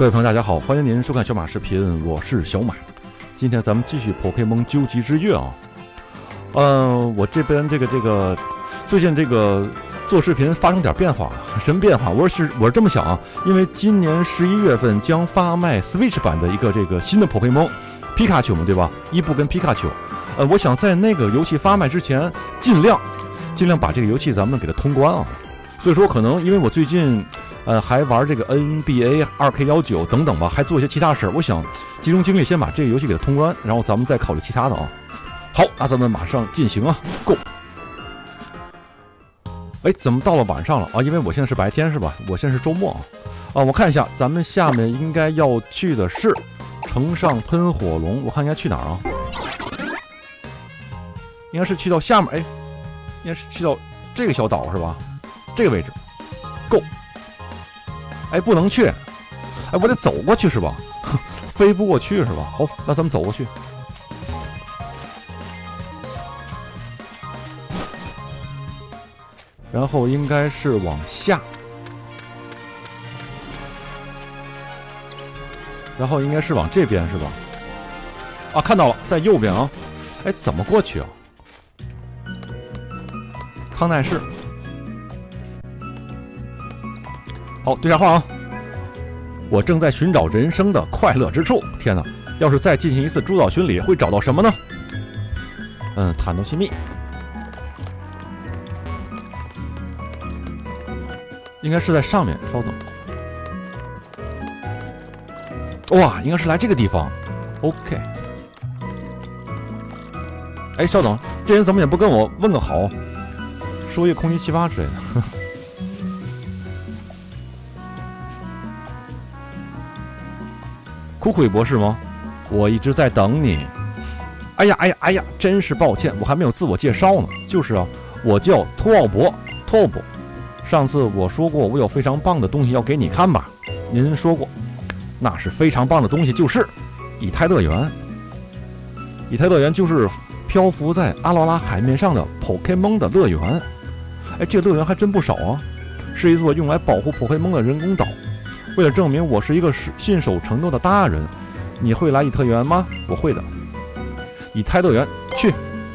各位朋友，大家好，欢迎您收看小马视频，我是小马。今天咱们继续 Pokémon 究极之月啊。我这边这个最近这个做视频发生点变化，什么变化？我是这么想啊，因为今年11月份将发卖 Switch 版的一个这个新的 Pokémon 皮卡丘嘛，对吧？伊布跟皮卡丘。我想在那个游戏发卖之前，尽量把这个游戏咱们给它通关啊。所以说，可能因为我最近还玩这个 NBA 2K19等等吧，还做一些其他事儿。我想集中精力先把这个游戏给它通关，然后咱们再考虑其他的啊。好，那咱们马上进行啊 ，Go！ 哎，怎么到了晚上了啊？因为我现在是白天是吧？我现在是周末啊。我看一下，咱们下面应该要去的是城上喷火龙，我看应该去哪儿啊？应该是去到下面，哎，应该是去到这个小岛是吧？这个位置 ，Go！ 哎，不能去，哎，我得走过去是吧？飞不过去是吧？好，那咱们走过去。然后应该是往下，然后应该是往这边是吧？啊，看到了，在右边啊。哎，怎么过去啊？康奈市。好，对下话啊！我正在寻找人生的快乐之处。天哪，要是再进行一次诸岛巡礼，会找到什么呢？坦诺西密，应该是在上面。稍等，哇，应该是来这个地方。OK。哎，稍等，这人怎么也不跟我问个好，说一个空气7-8之类的。库库伊博士吗？我一直在等你。哎呀，真是抱歉，我还没有自我介绍呢。就是啊，我叫托奥博。上次我说过，我有非常棒的东西要给你看吧？您说过，那是非常棒的东西，就是以太乐园。以太乐园就是漂浮在阿罗拉海面上的 Pokémon 的乐园。哎，这个乐园还真不少啊，是一座用来保护 Pokémon 的人工岛。为了证明我是一个信守承诺的大人，你会来以太园吗？我会的。以太乐园去。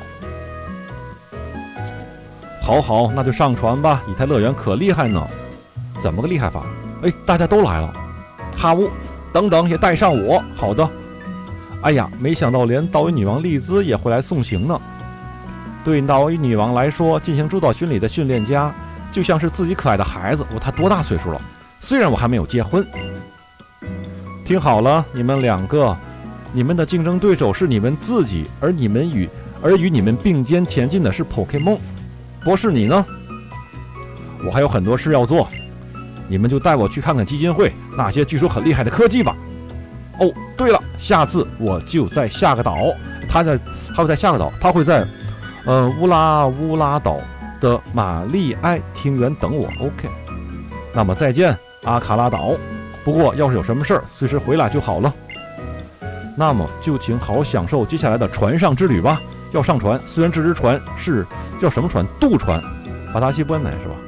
好，那就上船吧。以太乐园可厉害呢。怎么个厉害法？哎，大家都来了。哈乌，等等，也带上我。好的。哎呀，没想到连岛屿女王丽兹也会来送行呢。对岛屿女王来说，进行诸岛巡礼的训练家就像是自己可爱的孩子。她多大岁数了？虽然我还没有结婚。听好了，你们两个，你们的竞争对手是你们自己，而与你们并肩前进的是 Pokémon。博士你呢？我还有很多事要做，你们就带我去看看基金会那些据说很厉害的科技吧。哦，对了，下次我就在下个岛，他会在下个岛，他会在乌拉岛的玛丽埃庭园等我。OK， 那么再见。阿卡拉岛，不过要是有什么事儿，随时回来就好了。那么就请好好享受接下来的船上之旅吧。要上船，虽然这只船是叫什么船？渡船，法达西波乃是吧？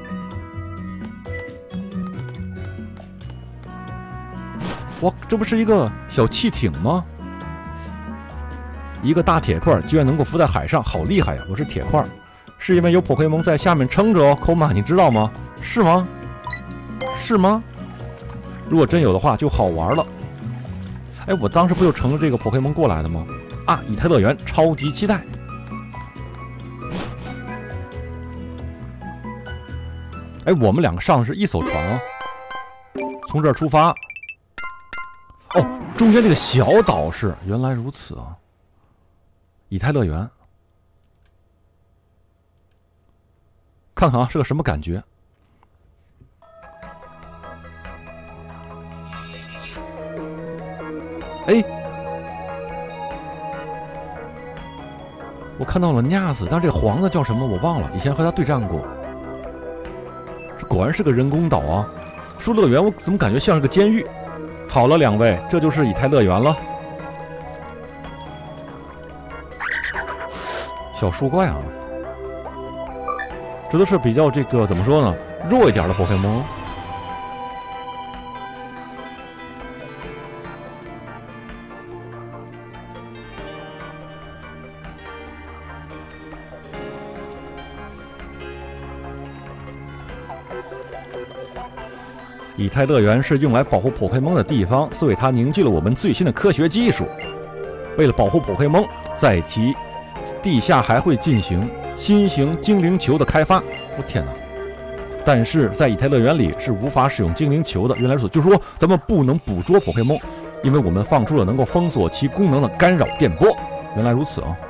哇，这不是一个小汽艇吗？一个大铁块居然能够浮在海上，好厉害呀！我是铁块，是因为有 Pokémon 在下面撑着哦。Koma，你知道吗？是吗？如果真有的话就好玩了。哎，我当时不就乘着这个 Pokémon 过来的吗？啊，以太乐园超级期待。哎，我们两个上的是一艘船啊，从这儿出发。哦，中间这个小岛是，原来如此啊。以太乐园，看看啊，是个什么感觉？哎，我看到了纳斯，但这个皇子叫什么我忘了，以前和他对战过。这果然是个人工岛啊！说乐园，我怎么感觉像是个监狱？好了，两位，这就是以太乐园了。小树怪啊，这都是比较这个怎么说呢，弱一点的 Pokémon。 以太乐园是用来保护宝可梦的地方，所以它凝聚了我们最新的科学技术。为了保护宝可梦，在其地下还会进行新型精灵球的开发。我天哪！但是在以太乐园里是无法使用精灵球的。原来如此，就是说咱们不能捕捉宝可梦，因为我们放出了能够封锁其功能的干扰电波。原来如此啊！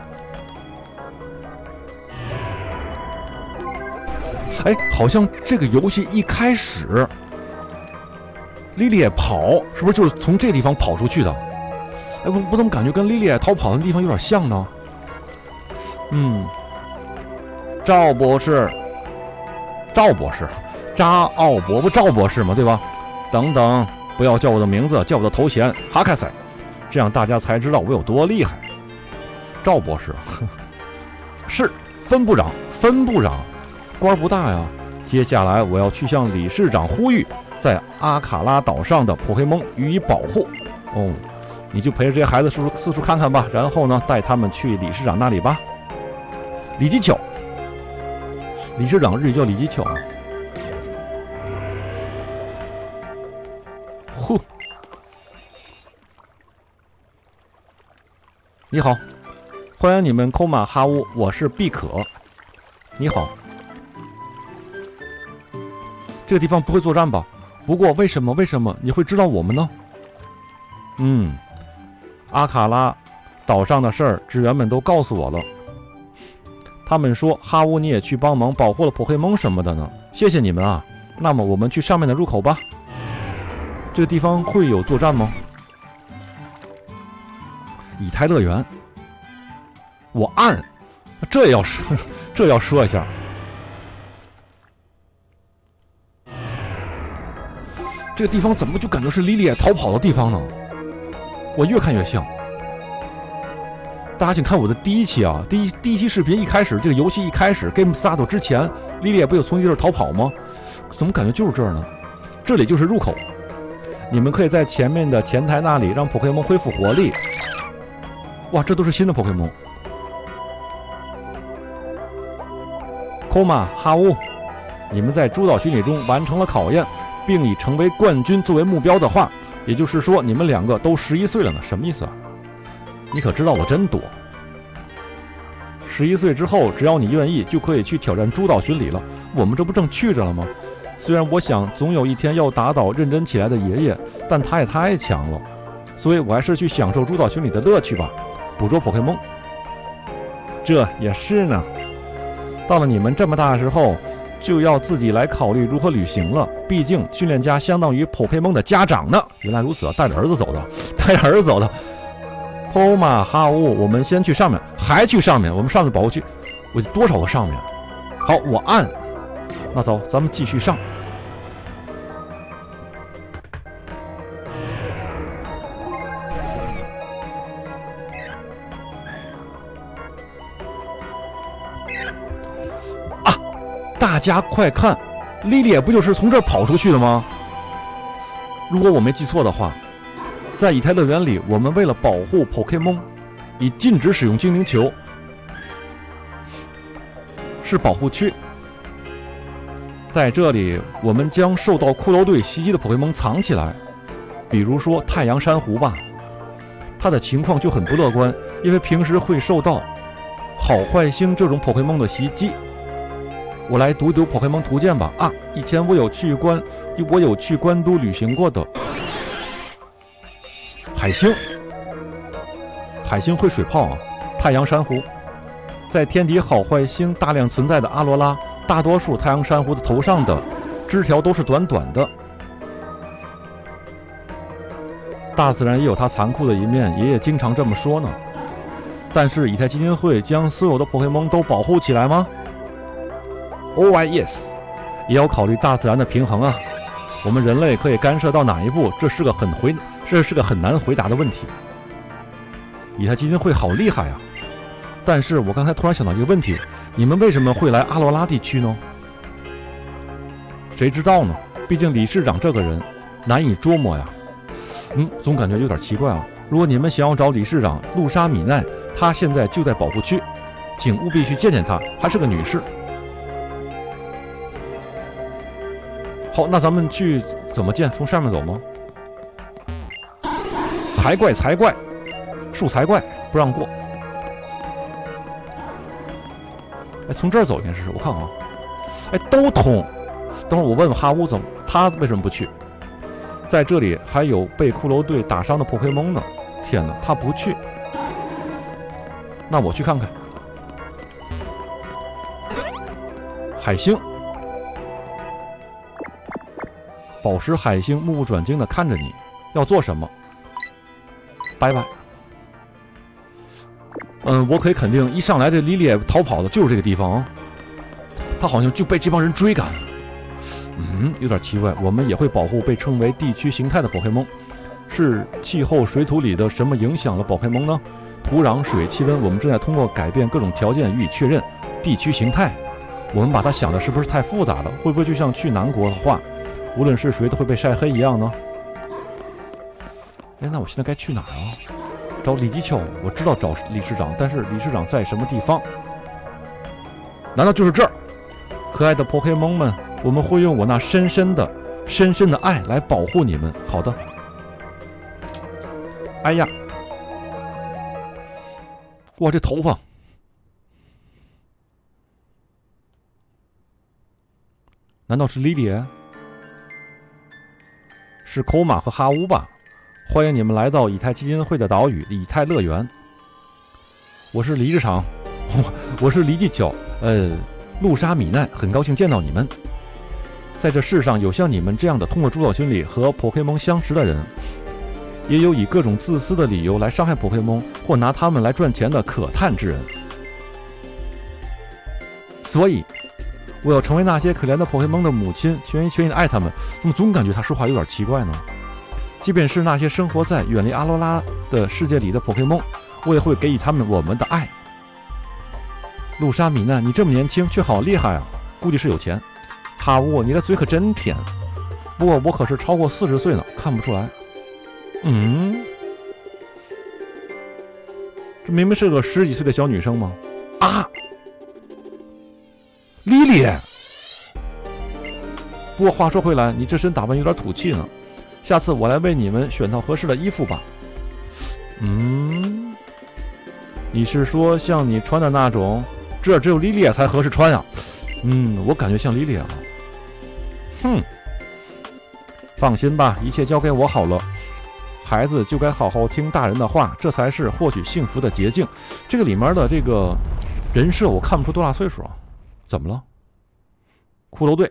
哎，好像这个游戏一开始，莉莉跑是不是就是从这个地方跑出去的？哎，我怎么感觉跟莉莉逃跑的地方有点像呢？赵博士，赵博士嘛，对吧？等等，不要叫我的名字，叫我的头衔哈卡塞，这样大家才知道我有多厉害。赵博士，是分部长，官不大呀。接下来我要去向理事长呼吁，在阿卡拉岛上的宝可梦予以保护。哦，你就陪着这些孩子四处看看吧，然后呢，带他们去理事长那里吧。李基巧，理事长日语叫李基巧。呼，你好，欢迎你们空马哈乌，我是毕可。你好。这个地方不会作战吧？不过为什么你会知道我们呢？阿卡拉岛上的事儿，职员们都告诉我了。他们说哈乌你也去帮忙保护了宝可梦什么的呢，谢谢你们啊。那么我们去上面的入口吧。这个地方会有作战吗？以太乐园，我按，这要说一下。这个地方怎么就感觉是莉莉逃跑的地方呢？我越看越像。大家请看我的第一期啊，第一期视频一开始，这个游戏一开始 Game Start 之前，莉莉不有从这儿逃跑吗？怎么感觉就是这儿呢？这里就是入口，你们可以在前面的前台那里让宝可梦恢复活力。哇，这都是新的宝可梦。Koma 哈乌，你们在主导巡礼中完成了考验，并以成为冠军作为目标的话，也就是说你们两个都11岁了呢。什么意思啊？你可知道我真多。11岁之后，只要你愿意，就可以去挑战主导巡礼了。我们这不正去着了吗？虽然我想总有一天要打倒认真起来的爷爷，但他也太强了，所以我还是去享受主导巡礼的乐趣吧，捕捉宝可梦。这也是呢。到了你们这么大的时候，就要自己来考虑如何旅行了。毕竟训练家相当于宝可梦的家长呢。原来如此啊，带着儿子走的。Koma 哈乌，我们先去上面，还去上面，我们上去保护区，我多少个上面？好，我按。那走，咱们继续上。啊！大家快看，莉莉不就是从这儿跑出去的吗？如果我没记错的话，在以太乐园里，我们为了保护宝可梦，以禁止使用精灵球，是保护区。在这里，我们将受到骷髅队袭击的宝可梦藏起来，比如说太阳珊瑚吧，它的情况就很不乐观，因为平时会受到好坏星这种宝可梦的袭击。我来读宝可梦图鉴吧。啊，以前我有去关都旅行过的。海星会水泡啊，太阳珊瑚，在天敌好坏星大量存在的阿罗拉，大多数太阳珊瑚的头上的枝条都是短短的。大自然也有它残酷的一面，爷爷经常这么说呢。但是以太基金会将所有的宝可梦都保护起来吗？ Oh yes， 也要考虑大自然的平衡啊。我们人类可以干涉到哪一步？这是个很难回答的问题。以太基金会好厉害啊！但是我刚才突然想到一个问题，你们为什么会来阿罗拉地区呢？谁知道呢？毕竟理事长这个人难以捉摸呀。总感觉有点奇怪啊。如果你们想要找理事长露莎米奈，她现在就在保护区，请务必去见见她，还是个女士。好，那咱们去怎么进？从上面走吗？财怪，财怪，树财怪不让过。哎，从这儿走应该是，我看啊，哎，都通。等会儿我问问哈乌怎么，他为什么不去？在这里还有被骷髅队打伤的 Pokémon 呢。天哪，他不去。那我去看看。海星，宝石海星目不转睛地看着你，要做什么？拜拜。我可以肯定，一上来这莉莉逃跑的就是这个地方啊。他好像就被这帮人追赶。有点奇怪。我们也会保护被称为地区形态的 Pokémon。是气候、水土里的什么影响了 Pokémon 呢？土壤、水、气温，我们正在通过改变各种条件予以确认。地区形态，我们把它想的是不是太复杂了？会不会就像去南国的话，无论是谁都会被晒黑一样呢？哎，那我现在该去哪儿啊？找李基丘，我知道找理事长，但是理事长在什么地方？难道就是这儿？可爱的 Pokémon 们，我们会用我那深深的爱来保护你们。好的。哎呀，哇，这头发！难道是莉莉？是口马和哈乌吧？欢迎你们来到以太基金会的岛屿以太乐园。我是理事长，我是黎基丘，露莎米奈，很高兴见到你们。在这世上有像你们这样的通过主导群里和 Pokémon 相识的人，也有以各种自私的理由来伤害 Pokémon 或拿他们来赚钱的可叹之人。所以我要成为那些可怜的 Pokémon 的母亲，全心的爱他们。怎么总感觉他说话有点奇怪呢？即便是那些生活在远离阿罗拉的世界里的 Pokémon， 我也会给予他们我们的爱。露莎米娜，你这么年轻却好厉害啊，估计是有钱。哈乌，你的嘴可真甜。不过我可是超过40岁呢，看不出来。这明明是个10几岁的小女生吗？啊，莉莉。不过话说回来，你这身打扮有点土气呢。下次我来为你们选套合适的衣服吧。你是说像你穿的那种？这只有莉莉才合适穿呀。我感觉像莉莉啊。放心吧，一切交给我好了。孩子就该好好听大人的话，这才是获取幸福的捷径。这个里面的这个人设我看不出多大岁数啊。怎么了？骷髅队。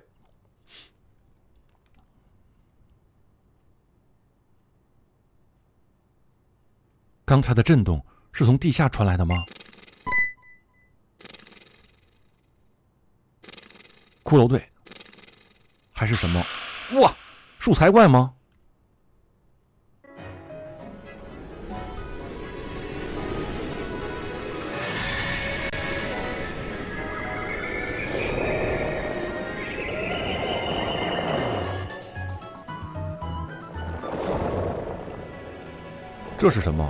刚才的震动是从地下传来的吗？骷髅队还是什么？哇，树材怪吗？这是什么？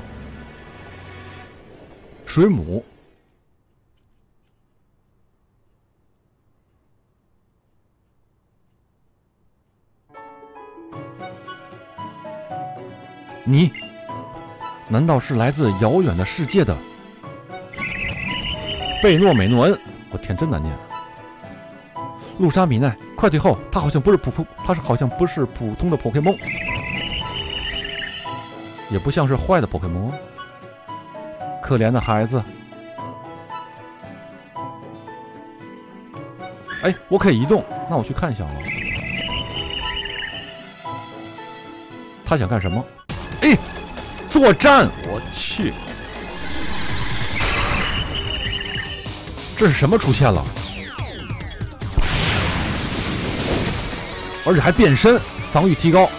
水母。你难道是来自遥远的世界的贝诺美诺恩？我天，真难念。露莎米奈，快退后！他好像不是普通的 Pokémon， 也不像是坏的 Pokémon。可怜的孩子。哎，我可以移动，那我去看一下了。他想干什么？哎，作战！我去，这是什么出现了？而且还变身，防御提高。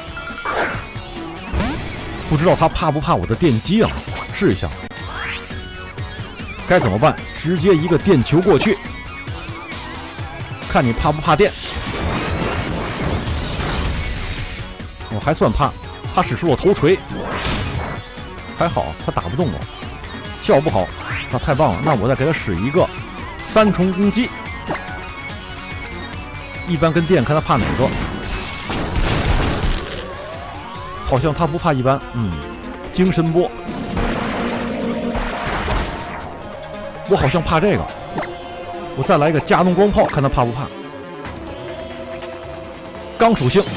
不知道他怕不怕我的电击啊？试一下。该怎么办？直接一个电球过去，看你怕不怕电。我还算怕，他使出了头锤，还好他打不动我，效不好，那太棒了。那我再给他使一个3重攻击，一般跟电看他怕哪个。 好像他不怕一般。精神波，我好像怕这个。我再来一个加农光炮，看他怕不怕。钢属性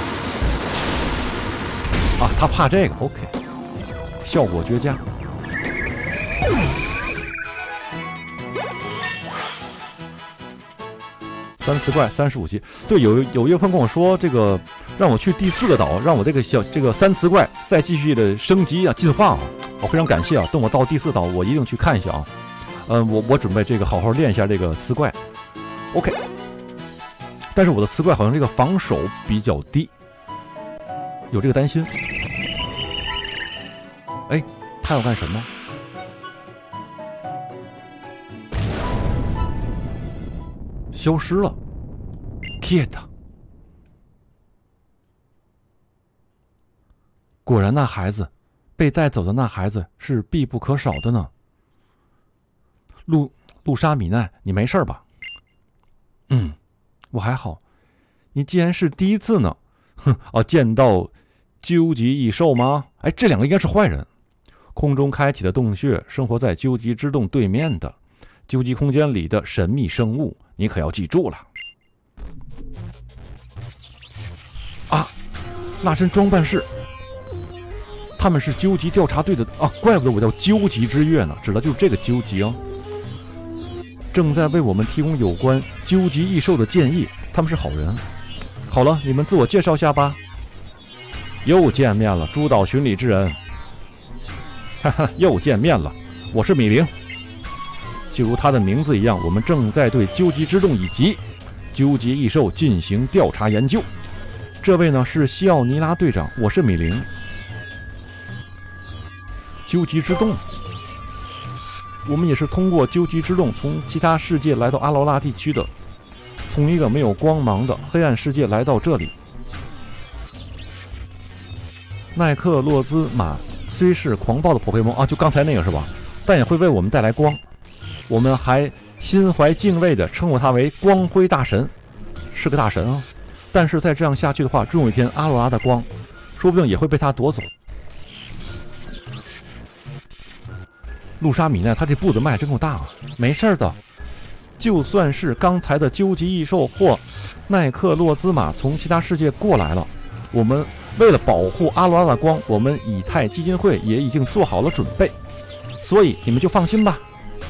啊，他怕这个。OK， 效果绝佳。3次怪35级，对，有一位朋友跟我说，这个让我去第4个岛，让我这个3次怪再继续的升级啊，进化啊，我非常感谢啊！等我到第4岛，我一定去看一下啊。我准备这个好好练一下这个刺怪 ，OK。但是我的刺怪好像这个防守比较低，有这个担心。哎，他要干什么？消失了 ，Kit。果然，那孩子被带走的那孩子是必不可少的呢。露莎米奈，你没事吧？我还好。你既然是第一次呢，见到究极异兽吗？哎，这两个应该是坏人。空中开启的洞穴，生活在究极之洞对面的究极空间里的神秘生物，你可要记住了。啊，那身装扮是，他们是究极调查队的啊，怪不得我叫究极之月呢，指的就是这个究极哦。正在为我们提供有关究极异兽的建议，他们是好人。好了，你们自我介绍下吧。又见面了，诸岛巡礼之人。哈哈，又见面了，我是米灵。就如他的名字一样，我们正在对究极之洞以及究极异兽进行调查研究。这位呢是西奥尼拉队长，我是米灵。究极之洞，我们也是通过究极之洞从其他世界来到阿劳拉地区的，从一个没有光芒的黑暗世界来到这里。奈克洛兹马虽是狂暴的火黑蒙啊，就刚才那个是吧？但也会为我们带来光。我们还心怀敬畏地称呼他为光辉大神，是个大神啊。但是再这样下去的话，终有一天阿罗拉的光说不定也会被他夺走。露莎米奈他这步子迈真够大啊，没事的。就算是刚才的究极异兽或奈克洛兹马从其他世界过来了，我们为了保护阿罗拉的光，我们以太基金会也已经做好了准备，所以你们就放心吧。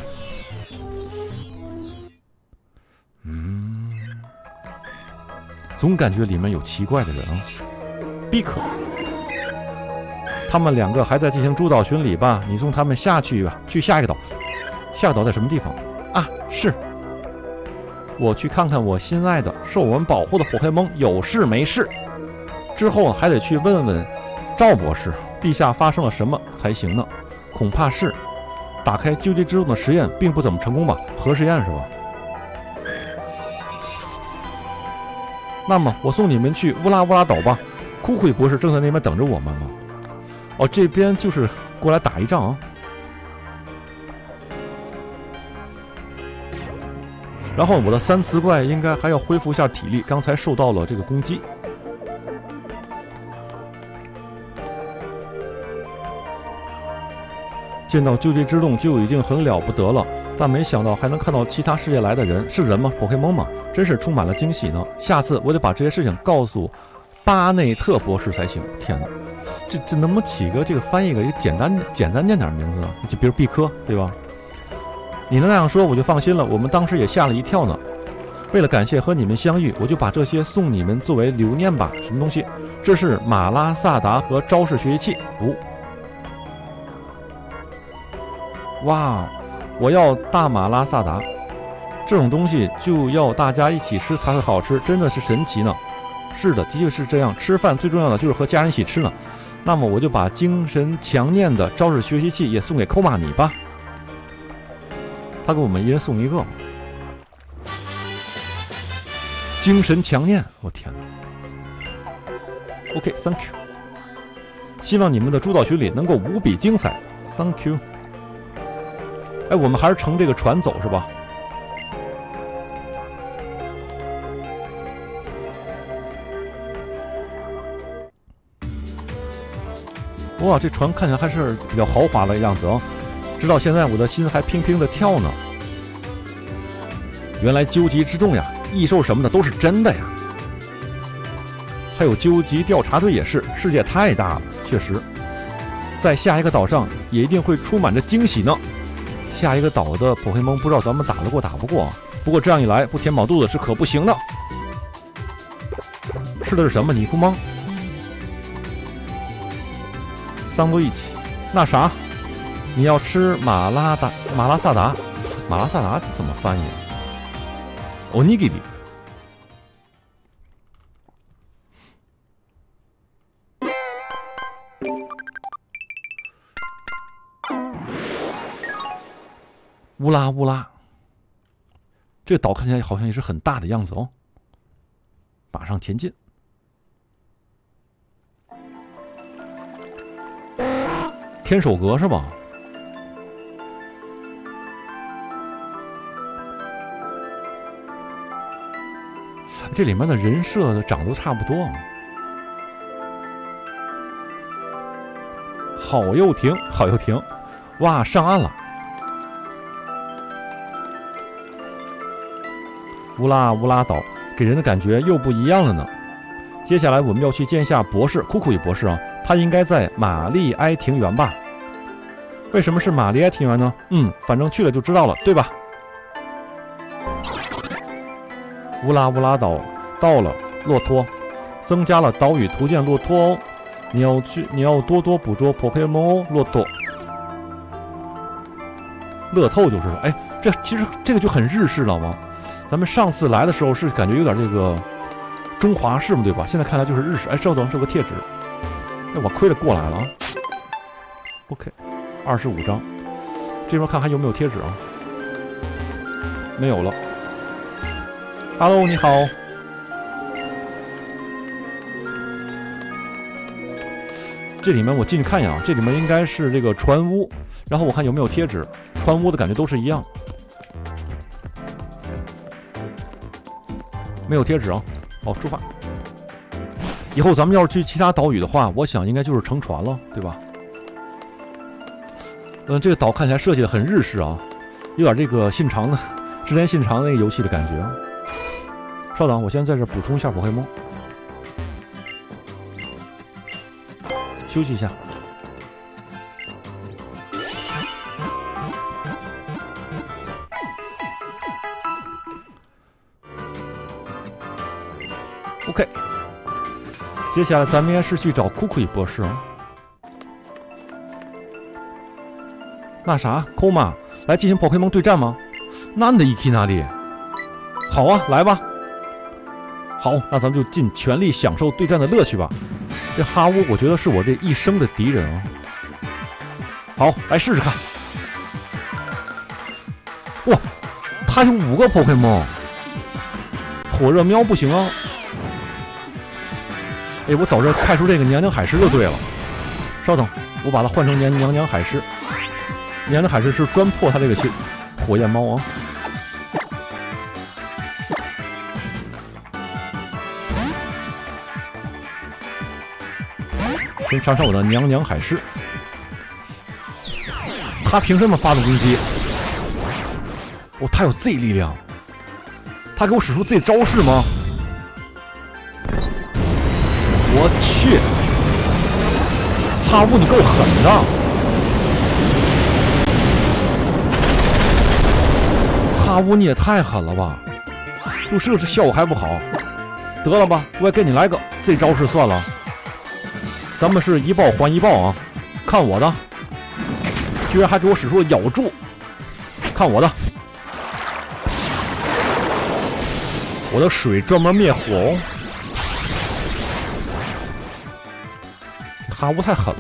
总感觉里面有奇怪的人啊。比克，他们两个还在进行诸岛巡礼吧？你送他们下去吧，去下一个岛。下个岛在什么地方啊？是，我去看看我心爱的受我们保护的火黑蒙有事没事。之后还得去问问赵博士地下发生了什么才行呢。恐怕是打开究极之洞的实验并不怎么成功吧，核实验是吧？那么我送你们去乌拉乌拉岛吧，库奎博士正在那边等着我们呢。哦，这边就是过来打一仗啊。然后我的三磁怪应该还要恢复一下体力，刚才受到了这个攻击。见到究极之洞就已经很了不得了，但没想到还能看到其他世界来的人，是人吗？宝可梦吗？真是充满了惊喜呢！下次我得把这些事情告诉巴内特博士才行。天哪，这能不能起个这个翻译个简单念点名字呢？就比如毕科，对吧？你能那样说，我就放心了。我们当时也吓了一跳呢。为了感谢和你们相遇，我就把这些送你们作为留念吧。什么东西？这是马拉萨达和招式学习器。哦，哇，我要大马拉萨达。这种东西就要大家一起吃才会好吃，真的是神奇呢。是的，的确是这样。吃饭最重要的就是和家人一起吃呢。那么我就把精神强念的招式学习器也送给寇马你吧。他给我们一人送一个。精神强念，我天哪。OK，Thank you。希望你们的诸岛巡礼能够无比精彩。Thank you。哎，我们还是乘这个船走是吧？ 哇，这船看起来还是比较豪华的样子哦。直到现在，我的心还砰砰的跳呢。原来究极之洞呀，异兽什么的都是真的呀。还有究极调查队也是，世界太大了，确实。在下一个岛上也一定会充满着惊喜呢。下一个岛的宝可梦不知道咱们打得过打不过，不过这样一来不填饱肚子是可不行的。吃的是什么？尼库吗？桑多一起。那啥，你要吃马拉萨达？马拉萨达怎么翻译？欧尼基里。乌拉乌拉，这个岛看起来好像也是很大的样子哦。马上前进。天守阁是吧？这里面的人设长得都差不多。好又停，好又停，哇，上岸了！乌拉乌拉岛给人的感觉又不一样了呢。接下来我们要去见一下博士库库伊博士啊，他应该在玛丽埃庭园吧？为什么是玛丽埃庭园呢？反正去了就知道了，对吧？乌拉乌拉岛到了，骆驼增加了岛屿图鉴骆驼哦，你要多多捕捉 Pokémon 哦，骆驼。乐透就是了，哎，其实这个就很日式了吗？咱们上次来的时候是感觉有点这个中华式嘛，对吧？现在看来就是日式。哎，稍等，这有个贴纸，哎，我亏了过来了啊。OK， 25张，这边看还有没有贴纸啊？没有了。Hello， 你好。这里面我进去看一眼啊，这里面应该是这个船屋，然后我看有没有贴纸，船屋的感觉都是一样。没有贴纸啊！好，出发。以后咱们要是去其他岛屿的话，我想应该就是乘船了，对吧？这个岛看起来设计的很日式啊，有点这个信长的织田信长那个游戏的感觉啊。稍等，我先在这补充一下宝可梦，休息一下。OK， 接下来咱们应该是去找库库伊博士啊。那啥 ，Koma 来进行宝可梦对战吗？难的一去哪里？好啊，来吧。好，那咱们就尽全力享受对战的乐趣吧。这哈乌，我觉得是我这一生的敌人啊。好，来试试看。哇，他有5个宝可梦，火热喵不行啊。哎，我早就开出这个娘娘海狮就对了。稍等，我把它换成娘娘海狮。娘娘海狮是专破它这个火焰猫啊。先上我的娘娘海狮。他凭什么发动攻击？哦，他有 Z 力量。他给我使出 Z 招式吗？我去，哈乌你够狠的！哈乌你也太狠了吧！就是这效果还不好，得了吧，我也给你来个 Z 招式算了。咱们是一报还一报啊！看我的，居然还给我使出了咬住，看我的，我的水专门灭火哦。哈乌太狠了，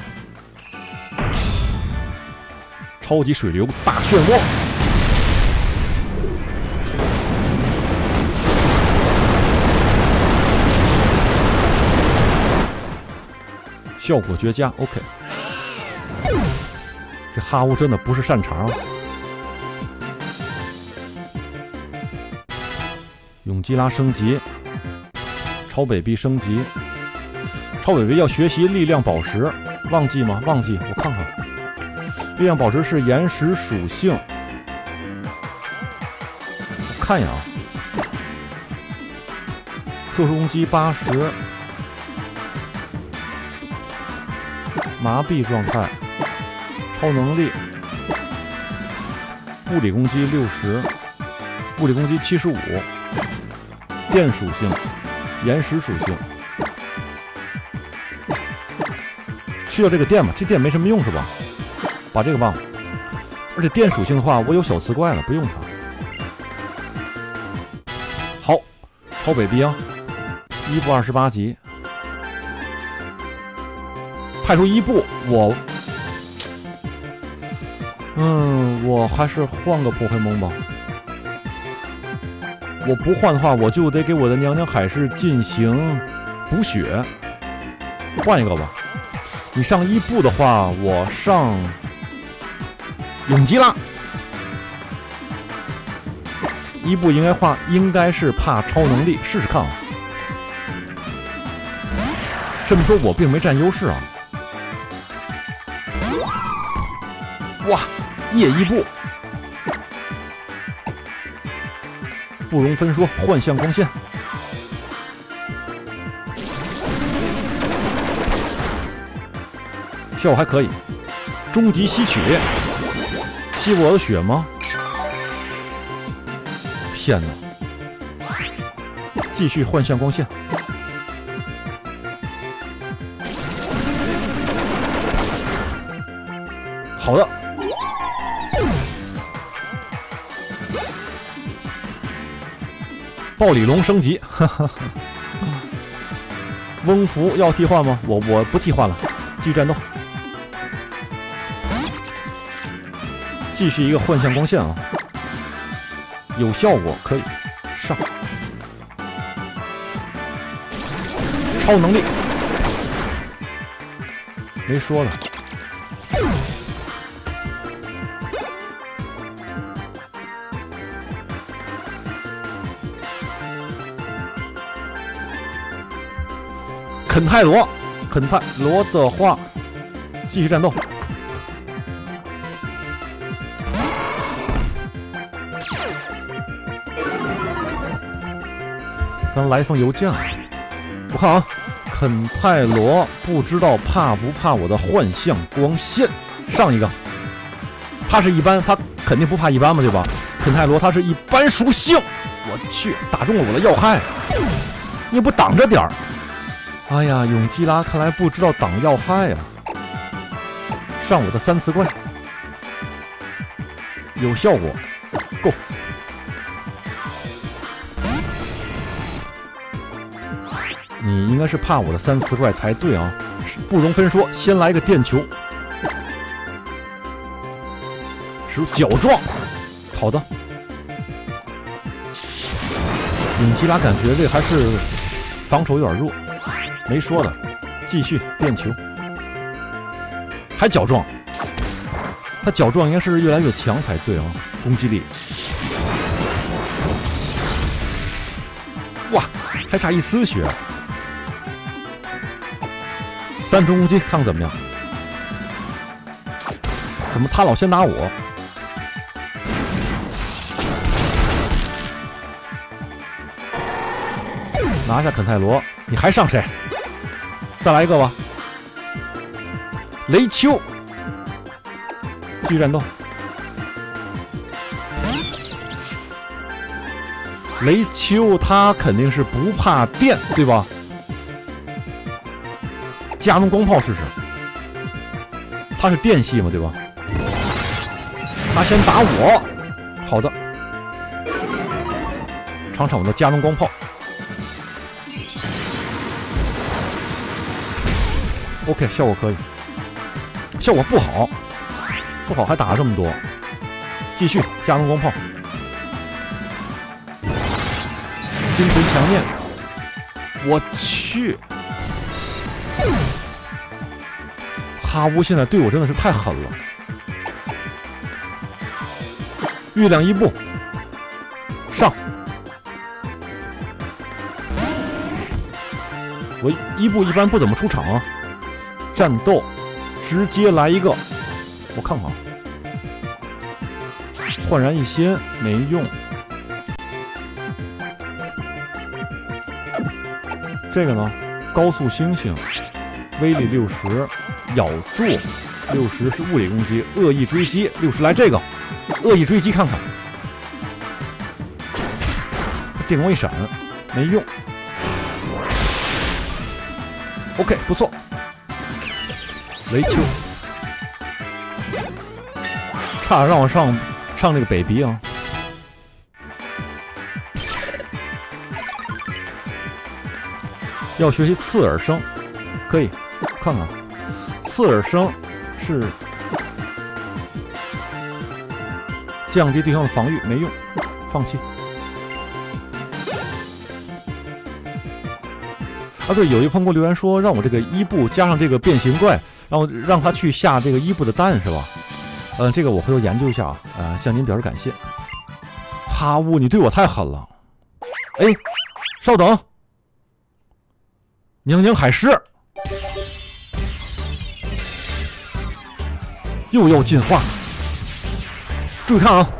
超级水流大漩涡，效果绝佳。OK， 这哈乌真的不是善茬。永基拉升级，超北壁升级。超北壁要学习力量宝石， 忘记吗？忘记，我看看。力量宝石是岩石属性，我看一眼啊。特殊攻击80，麻痹状态，超能力，物理攻击60，物理攻击75，电属性，岩石属性。需要这个电吗？这电没什么用是吧？把这个忘了。而且电属性的话，我有小刺怪了，不用它。好，超北冰，1部28级，派出1部，我还是换个波克蒙吧。我不换的话，我就得给我的娘娘海狮进行补血，换一个吧。你上1部的话，我上永吉拉。1部应该是怕超能力，试试看啊。这么说，我并没占优势啊。哇，夜1部，不容分说，幻象光线。效果还可以，终极吸取，吸我的血吗？天哪！继续幻象光线，好的。暴鲤龙升级，哈哈。翁符要替换吗？我不替换了，继续战斗。继续一个幻象光线啊，有效果，可以上。超能力没说了。肯泰罗的话，继续战斗。刚来一封邮件，我看啊，肯泰罗不知道怕不怕我的幻象光线。上一个，他是一般，他肯定不怕一般嘛，对吧？肯泰罗他是一般属性，我去，打中了我的要害，你不挡着点儿？哎呀，永基拉看来不知道挡要害呀！上我的3次怪，有效果，够。你应该是怕我的3次怪才对啊，不容分说。先来一个电球，使角状，好的。永基拉感觉这还是防守有点弱。没说的，继续电球，还角状，他角状应该是越来越强才对啊，攻击力。哇，还差1丝血，3重攻击，看看怎么样？怎么他老先打我？拿下肯泰罗，你还上谁？再来一个吧，雷丘，继续战斗。雷丘他肯定是不怕电，对吧？加农光炮试试，他是电系嘛，对吧？他先打我，好的，尝尝我的加农光炮。OK， 效果可以，效果不好，还打了这么多，继续加农光炮，精神强面，我去，哈乌现在对我真的是太狠了。月亮1部上，我1部一般不怎么出场啊。战斗直接来一个，我看看，焕然一新没用。这个呢，高速猩猩，威力60，咬住60是物理攻击，恶意追击60来这个，恶意追击看看，电光一闪没用。OK 不错，雷丘，差点让我上这个北鼻啊。要学习刺耳声，可以看看，刺耳声是降低对方的防御，没用，放弃。啊，对，有一朋友留言说让我这个伊布加上这个变形怪，让他去下这个伊布的蛋是吧？这个我回头研究一下啊，向您表示感谢。哈乌，你对我太狠了！哎，稍等。娘娘海狮又要进化，注意看啊！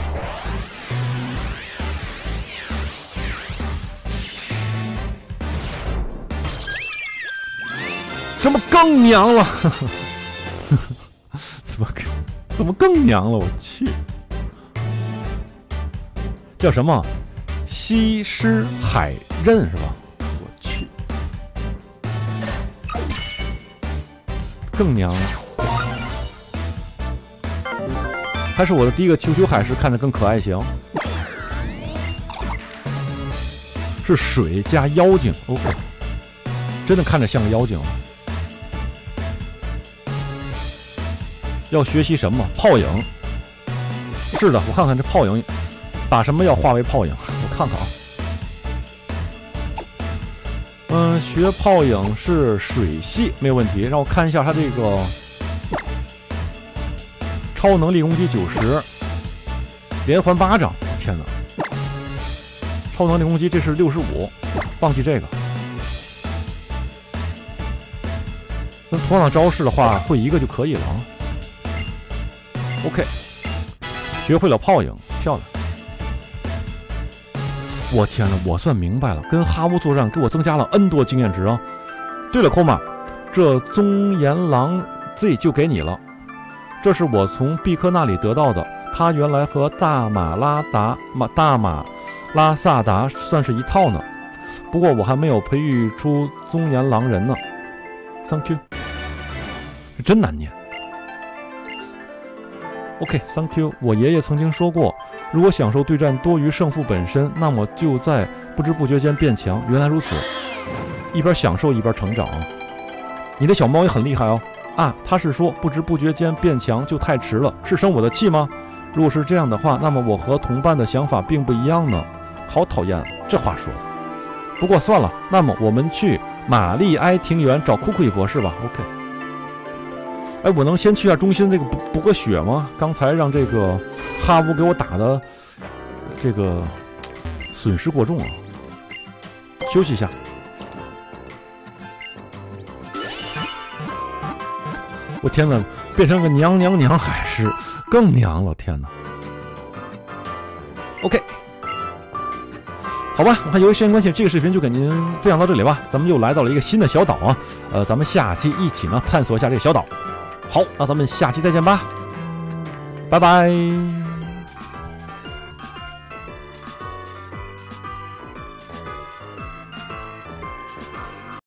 怎么更娘了？怎么更娘了？我去，叫什么？西施海刃是吧？更娘了，还是我的第一个球球海狮看着更可爱些哦。是水加妖精 ，OK， 真的看着像个妖精。要学习什么？泡影。是的，我看看这泡影，把什么要化为泡影？我看看啊。学泡影是水系没有问题，让我看一下它这个超能力攻击90，连环巴掌，天哪！超能力攻击这是65，放弃这个。咱同样的招式的话，会一个就可以了啊。OK， 学会了泡影，漂亮。我天哪！我算明白了，跟哈乌作战给我增加了 N 多经验值啊！对了 Koma， 这宗炎狼 Z 就给你了，这是我从毕克那里得到的。他原来和大马拉萨达算是一套呢，不过我还没有培育出宗炎狼人呢。Thank you， 真难念。OK，Thank you。我爷爷曾经说过，如果享受对战多于胜负本身，那么就在不知不觉间变强。原来如此，一边享受一边成长。你的小猫也很厉害哦。啊，他是说不知不觉间变强就太迟了，是生我的气吗？如果是这样的话，那么我和同伴的想法并不一样呢。好讨厌，这话说的。不过算了，那么我们去玛丽埃庭园找库库伊博士吧。OK。哎，我能先去下中心这个补个血吗？刚才让这个哈乌给我打的这个损失过重啊。休息一下。我天哪，变成个娘海狮，更娘了！天哪。OK， 好吧，我看由于时间关系，这个视频就给您分享到这里吧。咱们又来到了一个新的小岛啊，咱们下期一起呢探索一下这个小岛。好，那咱们下期再见吧，拜拜。